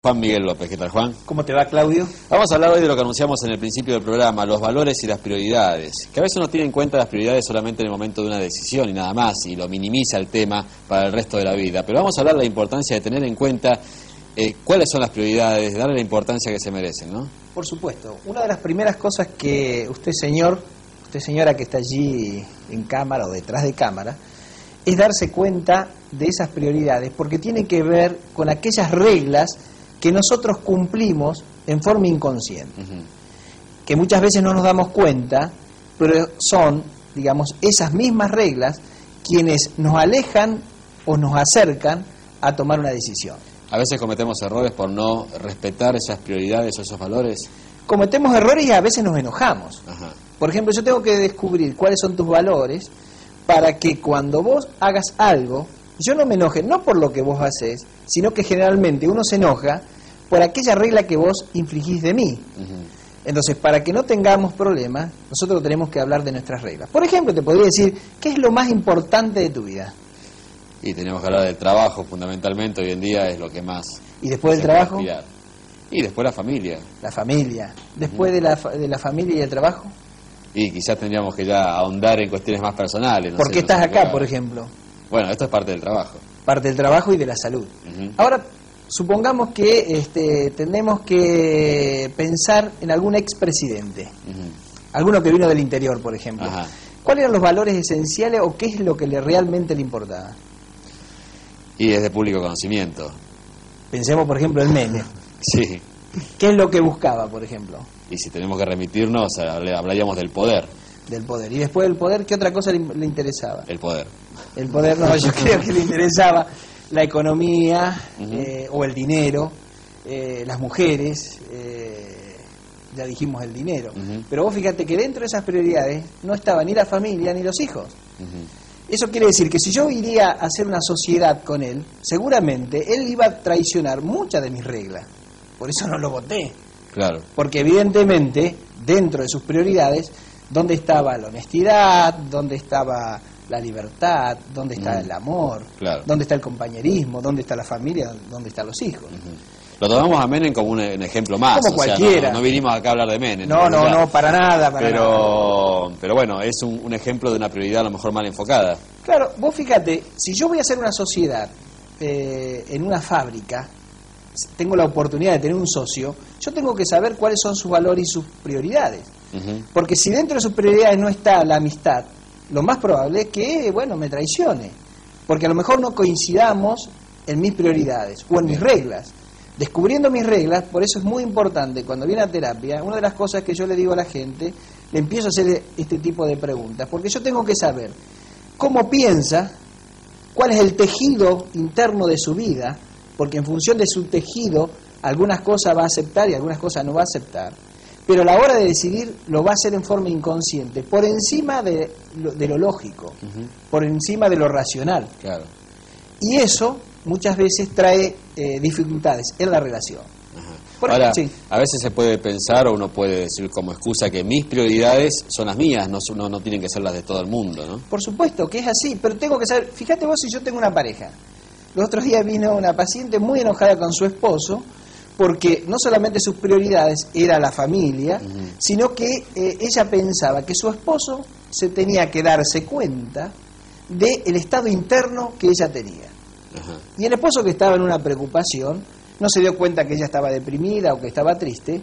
Juan Miguel López. ¿Qué tal, Juan? ¿Cómo te va, Claudio? Vamos a hablar hoy de lo que anunciamos en el principio del programa, los valores y las prioridades. Que a veces uno tiene en cuenta las prioridades solamente en el momento de una decisión y nada más, y lo minimiza el tema para el resto de la vida. Pero vamos a hablar de la importancia de tener en cuenta cuáles son las prioridades, darle la importancia que se merecen, ¿no? Por supuesto. Una de las primeras cosas que usted, señora que está allí en cámara o detrás de cámara, es darse cuenta de esas prioridades, porque tiene que ver con aquellas reglas que nosotros cumplimos en forma inconsciente, que muchas veces no nos damos cuenta, pero son, digamos, esas mismas reglas quienes nos alejan o nos acercan a tomar una decisión. A veces cometemos errores por no respetar esas prioridades o esos valores. Cometemos errores y a veces nos enojamos. Ajá. Por ejemplo, yo tengo que descubrir cuáles son tus valores para que cuando vos hagas algo, yo no me enoje, no por lo que vos haces, sino que generalmente uno se enoja por aquella regla que vos infligís de mí. Entonces, para que no tengamos problemas, nosotros tenemos que hablar de nuestras reglas. Por ejemplo, te podría decir, ¿qué es lo más importante de tu vida? Y tenemos que hablar del trabajo, fundamentalmente, hoy en día es lo que más... ¿Y después del trabajo? Y después la familia. La familia. ¿Después de la familia y el trabajo? Y quizás tendríamos que ya ahondar en cuestiones más personales. ¿Por qué estás acá, por ejemplo? Bueno, esto es parte del trabajo. Parte del trabajo y de la salud. Ahora, supongamos que tenemos que pensar en algún expresidente, alguno que vino del interior, por ejemplo. ¿Cuáles eran los valores esenciales o qué es lo que realmente le importaba? Y es de público conocimiento. Pensemos, por ejemplo, en Menem. Sí. ¿Qué es lo que buscaba, por ejemplo? Y si tenemos que remitirnos, hablaríamos del poder. Del poder. Y después del poder, ¿qué otra cosa le interesaba? El poder. El poder, no, yo creo que le interesaba la economía, o el dinero, las mujeres, ya dijimos el dinero. Pero vos fíjate que dentro de esas prioridades no estaba ni la familia ni los hijos. Eso quiere decir que si yo iría a hacer una sociedad con él, seguramente él iba a traicionar muchas de mis reglas. Por eso no lo voté. Claro. Porque evidentemente, dentro de sus prioridades, ¿dónde estaba la honestidad? ¿Dónde estaba la libertad? ¿Dónde está el amor? Claro. ¿Dónde está el compañerismo? ¿Dónde está la familia? ¿Dónde están los hijos? Lo tomamos a Menem como un ejemplo más. Como cualquiera. No vinimos acá a hablar de Menem. No, para nada. Pero bueno, es un ejemplo de una prioridad a lo mejor mal enfocada. Claro, vos fíjate, si yo voy a hacer una sociedad en una fábrica, tengo la oportunidad de tener un socio, yo tengo que saber cuáles son sus valores y sus prioridades. Porque si dentro de sus prioridades no está la amistad, lo más probable es que, me traicione. Porque a lo mejor no coincidamos en mis prioridades o en mis reglas. Descubriendo mis reglas, por eso es muy importante, cuando viene a terapia, una de las cosas que yo le digo a la gente, le empiezo a hacer este tipo de preguntas, porque yo tengo que saber cómo piensa, cuál es el tejido interno de su vida, porque en función de su tejido, algunas cosas va a aceptar y algunas cosas no va a aceptar. Pero a la hora de decidir, lo va a hacer en forma inconsciente, por encima de lo lógico, por encima de lo racional. Claro. Y eso muchas veces trae dificultades en la relación. Ahora, a veces se puede pensar o uno puede decir como excusa que mis prioridades son las mías, no tienen que ser las de todo el mundo, ¿no? Por supuesto que es así, pero tengo que saber, fíjate vos si yo tengo una pareja. Los otros días vino una paciente muy enojada con su esposo porque no solamente sus prioridades era la familia, sino que ella pensaba que su esposo se tenía que darse cuenta del estado interno que ella tenía. Y el esposo, que estaba en una preocupación, no se dio cuenta que ella estaba deprimida o que estaba triste.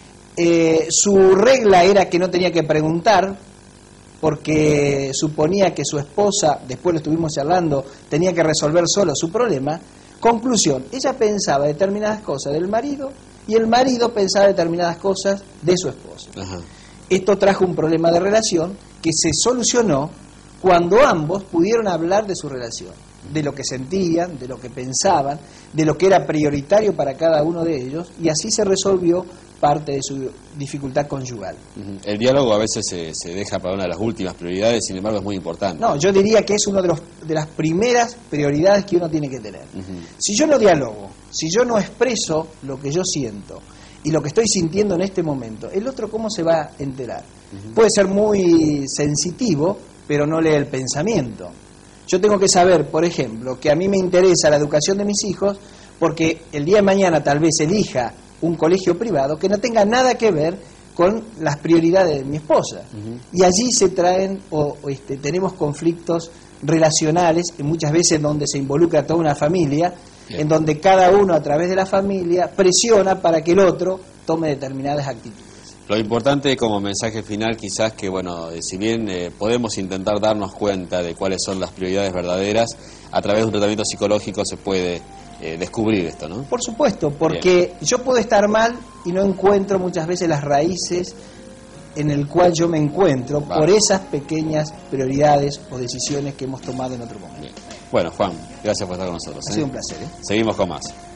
Su regla era que no tenía que preguntar, porque suponía que su esposa, después lo estuvimos charlando, tenía que resolver solo su problema. Conclusión, ella pensaba determinadas cosas del marido y el marido pensaba determinadas cosas de su esposa. Esto trajo un problema de relación que se solucionó cuando ambos pudieron hablar de su relación, de lo que sentían, de lo que pensaban, de lo que era prioritario para cada uno de ellos, y así se resolvió parte de su dificultad conyugal. El diálogo a veces se deja para una de las últimas prioridades, sin embargo es muy importante. No, yo diría que es una de las primeras prioridades que uno tiene que tener. Si yo no dialogo, si yo no expreso lo que yo siento y lo que estoy sintiendo en este momento, ¿el otro cómo se va a enterar? Puede ser muy sensitivo, pero no lee el pensamiento. Yo tengo que saber, por ejemplo, que a mí me interesa la educación de mis hijos porque el día de mañana tal vez elija un colegio privado que no tenga nada que ver con las prioridades de mi esposa. Y allí se traen, tenemos conflictos relacionales, y muchas veces donde se involucra toda una familia, en donde cada uno a través de la familia presiona para que el otro tome determinadas actitudes. Lo importante como mensaje final quizás que, bueno, si bien podemos intentar darnos cuenta de cuáles son las prioridades verdaderas, a través de un tratamiento psicológico se puede descubrir esto, ¿no? Por supuesto, porque yo puedo estar mal y no encuentro muchas veces las raíces en el cual yo me encuentro por esas pequeñas prioridades o decisiones que hemos tomado en otro momento. Bien. Bueno, Juan, gracias por estar con nosotros. Ha sido un placer. Seguimos con más.